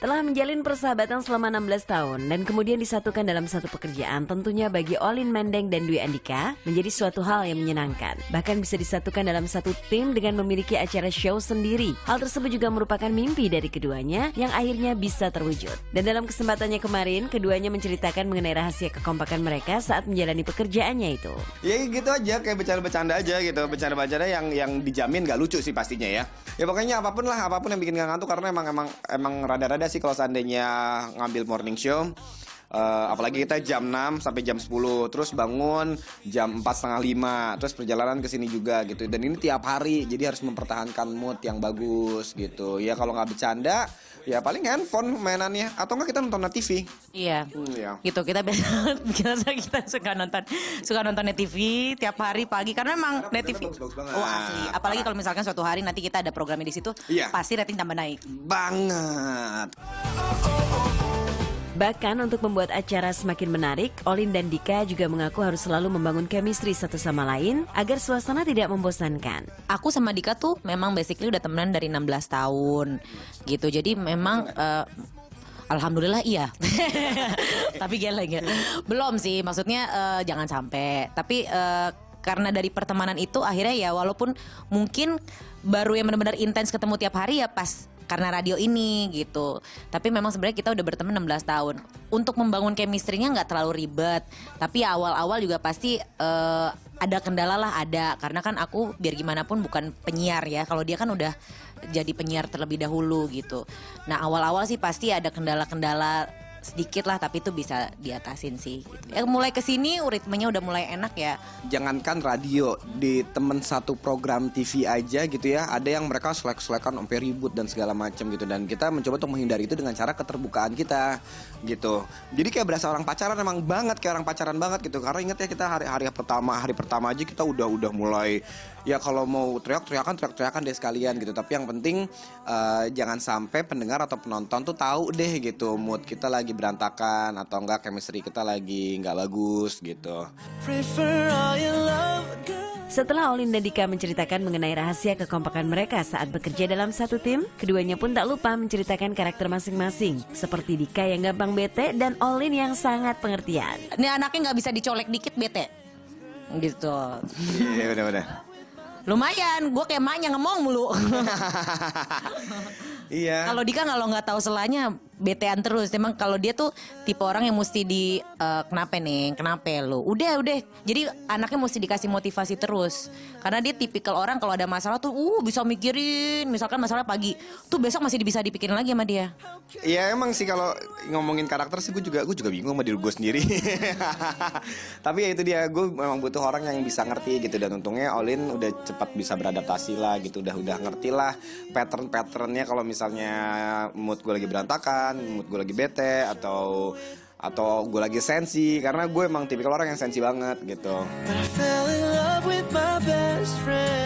Setelah menjalin persahabatan selama 16 tahun dan kemudian disatukan dalam satu pekerjaan, tentunya bagi Olin Mendeng dan Dwi Andika menjadi suatu hal yang menyenangkan. Bahkan bisa disatukan dalam satu tim dengan memiliki acara show sendiri. Hal tersebut juga merupakan mimpi dari keduanya yang akhirnya bisa terwujud. Dan dalam kesempatannya kemarin, keduanya menceritakan mengenai rahasia kekompakan mereka saat menjalani pekerjaannya itu. Ya gitu aja, kayak bercanda-bercanda aja gitu. Bercanda-bercanda yang dijamin gak lucu sih pastinya ya. Ya pokoknya apapun yang bikin gak ngantuk, karena emang rada-rada sih kalau seandainya ngambil morning show. Apalagi kita jam 6 sampai jam 10, terus bangun jam 4:30, terus perjalanan ke sini juga gitu. Dan ini tiap hari, jadi harus mempertahankan mood yang bagus gitu. Ya kalau nggak bercanda, ya paling handphone mainannya, atau nggak kita nonton TV. Iya. Ya. Gitu kita kita suka nonton net TV tiap hari pagi karena emang net TV. Bagus banget. Oh asli. Apalagi kalau misalkan suatu hari nanti kita ada programnya di situ, Iya. pasti rating tambah naik. Banget. Bahkan untuk membuat acara semakin menarik, Olin dan Dika juga mengaku harus selalu membangun chemistry satu sama lain agar suasana tidak membosankan. Aku sama Dika tuh memang basically udah temenan dari 16 tahun gitu. Jadi memang alhamdulillah iya. Tapi geleng ya. Belum sih, maksudnya jangan sampai. Tapi karena dari pertemanan itu akhirnya ya walaupun mungkin baru yang benar-benar intens ketemu tiap hari ya pas karena radio ini gitu. Tapi memang sebenarnya kita udah berteman 16 tahun. Untuk membangun chemistry-nya nggak terlalu ribet. Tapi awal-awal juga pasti ada kendala lah, ada. Karena kan aku biar gimana pun bukan penyiar ya. Kalau dia kan udah jadi penyiar terlebih dahulu gitu. Nah awal-awal sih pasti ada kendala-kendala sedikit lah, tapi itu bisa diatasin sih gitu. Mulai kesini ritmenya udah mulai enak ya. Jangankan radio, di temen satu program TV aja gitu ya, ada yang mereka selek-selekan sampai ribut dan segala macam gitu. Dan kita mencoba untuk menghindari itu dengan cara keterbukaan kita gitu. Jadi kayak berasa orang pacaran, emang banget kayak orang pacaran banget gitu. Karena ingat ya, kita hari pertama aja kita udah mulai ya kalau mau teriak-teriakan deh sekalian gitu. Tapi yang penting jangan sampai pendengar atau penonton tuh tahu deh gitu mood kita lagi berantakan atau enggak chemistry kita lagi nggak bagus gitu. Setelah Olin dan Dika menceritakan mengenai rahasia kekompakan mereka saat bekerja dalam satu tim, keduanya pun tak lupa menceritakan karakter masing-masing. Seperti Dika yang gampang bete dan Olin yang sangat pengertian. Ini anaknya nggak bisa dicolek dikit bete gitu. Iya udah. Lumayan, gue kayak emaknya ngomong mulu. Iya. Kalau Dika kalau nggak tahu selanya betean terus. Emang kalau dia tuh tipe orang yang mesti di kenapa lo? Udah. Jadi anaknya mesti dikasih motivasi terus. Karena dia tipikal orang kalau ada masalah tuh bisa mikirin. Misalkan masalah pagi, tuh besok masih bisa dipikirin lagi sama dia. Iya emang sih kalau ngomongin karakter sih gue juga bingung sama diri gue sendiri. Tapi ya itu dia, gue memang butuh orang yang bisa ngerti gitu. Dan untungnya Olin udah cepat bisa beradaptasi lah gitu. Udah ngerti lah pattern-patternnya kalau misalnya mood gue lagi berantakan, mood gue lagi bete atau gue lagi sensi, karena gue emang tipikal orang yang sensi banget gitu.